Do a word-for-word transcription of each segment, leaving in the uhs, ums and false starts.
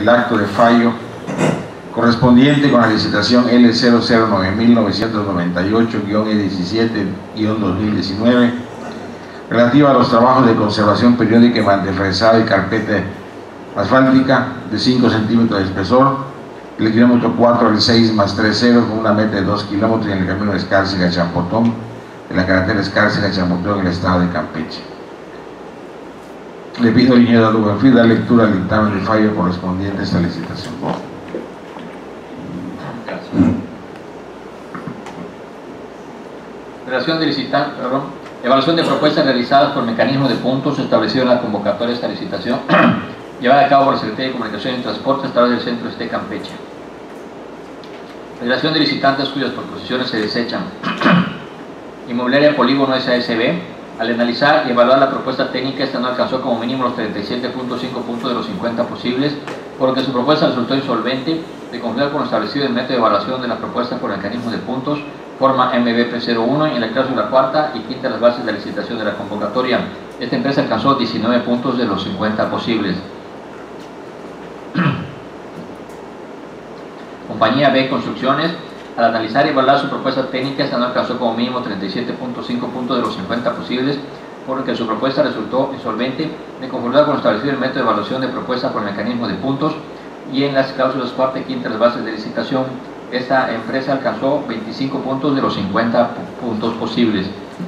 el acto de fallo correspondiente con la licitación L cero cero nueve mil novecientos noventa y ocho guión E diecisiete guión dos mil diecinueve relativa a los trabajos de conservación periódica y mantenimiento de carpeta asfáltica de cinco centímetros de espesor, el kilómetro cuatro al seis más tres cero con una meta de dos kilómetros en el camino de Escárcega Champotón, en la carretera Escárcega Champotón en el estado de Campeche. Le pido al ingeniero Luganfrid dar lectura al dictamen de fallo correspondiente a esta licitación. Relación de licitación, perdón, evaluación de propuestas realizadas por mecanismo de puntos establecido en la convocatoria de esta licitación, llevada a cabo por la Secretaría de Comunicación y Transporte a través del Centro Este Campeche. Relación de licitantes cuyas proposiciones se desechan. Inmobiliaria Polígono S A S B, al analizar y evaluar la propuesta técnica, esta no alcanzó como mínimo los treinta y siete punto cinco puntos de los cincuenta posibles, por lo que su propuesta resultó insolvente de cumplir con lo establecido en el método de evaluación de la propuesta por mecanismo de puntos, forma M B P cero uno, en la cláusula cuarta y quinta de las bases de la licitación de la convocatoria. Esta empresa alcanzó diecinueve puntos de los cincuenta posibles. Compañía B Construcciones, al analizar y evaluar su propuesta técnica, esta no alcanzó como mínimo treinta y siete punto cinco puntos de los cincuenta posibles, por lo que su propuesta resultó insolvente de conformidad con lo establecido en el método de evaluación de propuesta por mecanismo de puntos y en las cláusulas cuarta y quinta de las bases de licitación. Esta empresa alcanzó veinticinco puntos de los cincuenta puntos posibles.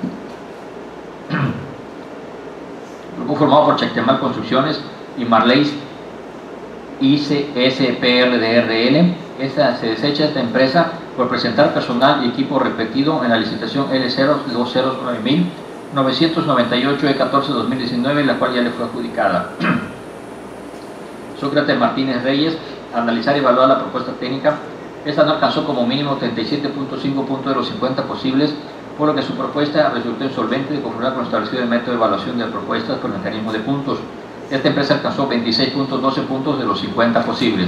Grupo formado por Chactemal Construcciones y Marleys I C S P R D R L. Esta, se desecha esta empresa por presentar personal y equipo repetido en la licitación L cero dos cero nueve mil novecientos noventa y ocho E catorce dos mil diecinueve, la cual ya le fue adjudicada. Sócrates Martínez Reyes, al analizar y evaluar la propuesta técnica, esta no alcanzó como mínimo treinta y siete punto cinco puntos de los cincuenta posibles, por lo que su propuesta resultó insolvente de conformidad con lo establecido en el método de evaluación de propuestas por mecanismo de puntos. Esta empresa alcanzó veintiséis punto doce puntos de los cincuenta posibles.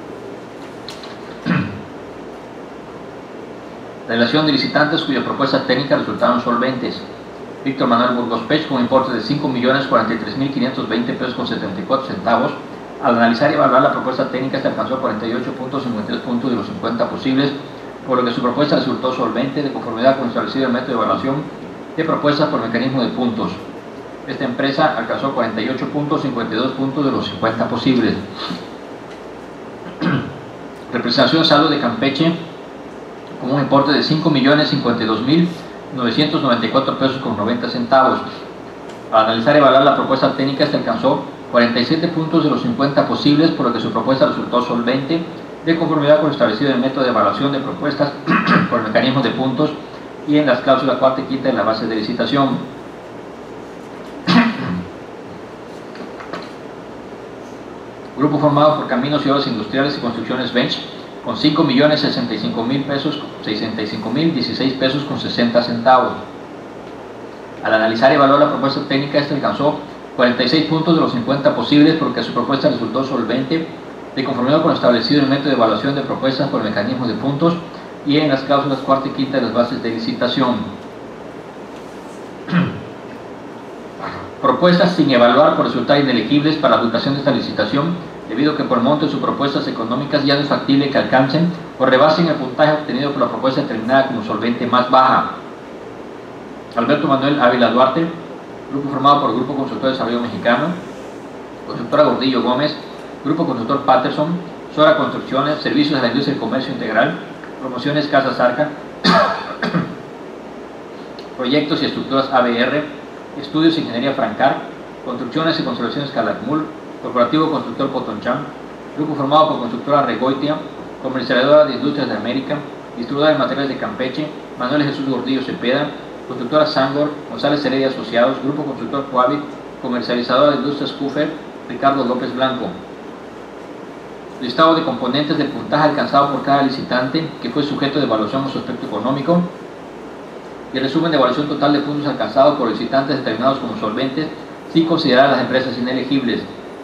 Relación de licitantes cuyas propuestas técnicas resultaron solventes. Víctor Manuel Burgos Pech, con un importe de cinco millones cuarenta y tres mil quinientos veinte pesos con setenta y cuatro centavos. Al analizar y evaluar la propuesta técnica, se alcanzó cuarenta y ocho punto cincuenta y tres puntos de los cincuenta posibles, por lo que su propuesta resultó solvente de conformidad con lo establecido en el método de evaluación de propuestas por mecanismo de puntos. Esta empresa alcanzó cuarenta y ocho punto cincuenta y dos puntos de los cincuenta posibles. Representación Salud de Campeche, con un importe de cinco millones cincuenta y dos mil novecientos noventa y cuatro pesos con noventa centavos. Al analizar y evaluar la propuesta técnica, este alcanzó cuarenta y siete puntos de los cincuenta posibles, por lo que su propuesta resultó solvente de conformidad con lo establecido en el método de evaluación de propuestas por mecanismos de puntos y en las cláusulas cuarta y quinta de la base de licitación. Grupo formado por Caminos y Obras Industriales y Construcciones Bench, con cinco millones sesenta y cinco mil pesos, sesenta y cinco mil dieciséis pesos con sesenta centavos. Al analizar y evaluar la propuesta técnica, este alcanzó cuarenta y seis puntos de los cincuenta posibles, porque su propuesta resultó solvente de conformidad con lo establecido en el método de evaluación de propuestas por mecanismos de puntos y en las cláusulas cuarta y quinta de las bases de licitación. Propuestas sin evaluar por resultar inelegibles para la adjudicación de esta licitación, debido a que por el monto de sus propuestas económicas ya no es factible que alcancen o rebasen el puntaje obtenido por la propuesta determinada como solvente más baja. Alberto Manuel Ávila Duarte, grupo formado por Grupo Constructor de Desarrollo Mexicano, Constructora Gordillo Gómez, Grupo Constructor Patterson, Sora Construcciones, Servicios de la Industria y Comercio Integral, Promociones Casas Arca, Proyectos y Estructuras A B R, Estudios Ingeniería Francar, Construcciones y Construcciones Calakmul, Corporativo Constructor Potonchán, grupo formado por Constructora Regoitia, Comercializadora de Industrias de América, Distribuidora de Materiales de Campeche, Manuel Jesús Gordillo Cepeda, Constructora Sangor, González Heredia Asociados, Grupo Constructor Coavit, Comercializadora de Industrias Kufer, Ricardo López Blanco. Listado de componentes del puntaje alcanzado por cada licitante que fue sujeto de evaluación a su aspecto económico y el resumen de evaluación total de puntos alcanzados por licitantes determinados como solventes sin considerar las empresas inelegibles.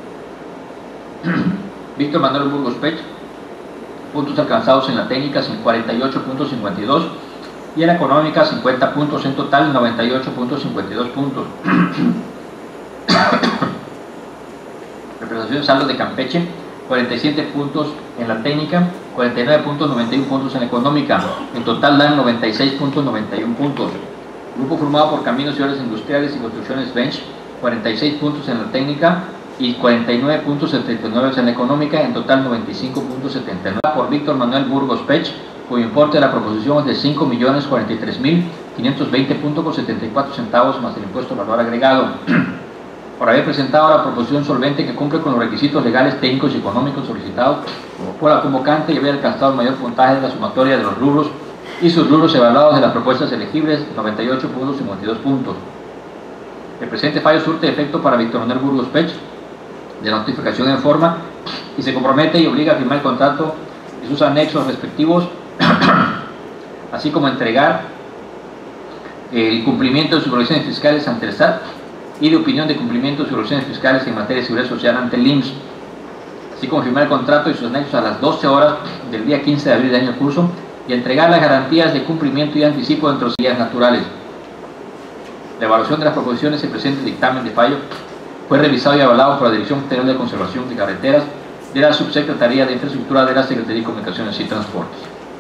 Víctor Manuel Burgos Pech, puntos alcanzados en la técnica cuarenta y ocho punto cincuenta y dos y en la económica cincuenta puntos, en total noventa y ocho punto cincuenta y dos puntos. Representación de saldo de Campeche, cuarenta y siete puntos en la técnica, cuarenta y nueve punto noventa y uno puntos en la económica. En total dan noventa y seis punto noventa y uno puntos. Grupo formado por Caminos y Obras Industriales y Construcciones Bench, cuarenta y seis puntos en la técnica y cuarenta y nueve punto setenta y nueve en la económica, en total noventa y cinco punto setenta y nueve. Por Víctor Manuel Burgos Pech, cuyo importe de la proposición es de cinco millones cuarenta y tres mil quinientos veinte puntos setenta y cuatro centavos más el impuesto al valor agregado. Por haber presentado la proposición solvente que cumple con los requisitos legales, técnicos y económicos solicitados por la convocante y haber alcanzado el mayor puntaje de la sumatoria de los rubros y sus rubros evaluados de las propuestas elegibles, noventa y ocho punto cincuenta y dos puntos. El presente fallo surte efecto para Víctor Manuel Burgos Pech de la notificación en forma y se compromete y obliga a firmar el contrato y sus anexos respectivos, así como entregar el cumplimiento de sus obligaciones fiscales ante el S A T y de opinión de cumplimiento de sus obligaciones fiscales en materia de seguridad social ante el I M S S, así como firmar el contrato y sus anexos a las doce horas del día quince de abril del año en curso y entregar las garantías de cumplimiento y anticipo dentro de los días naturales. La evaluación de las proposiciones y el presente dictamen de fallo fue revisado y avalado por la Dirección General de Conservación de Carreteras de la Subsecretaría de Infraestructura de la Secretaría de Comunicaciones y Transportes.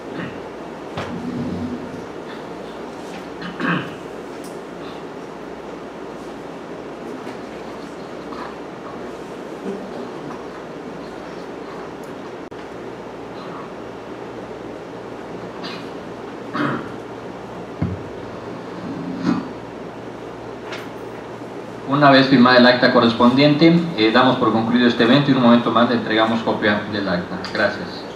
Una vez firmada el acta correspondiente, eh, damos por concluido este evento y en un momento más le entregamos copia del acta. Gracias.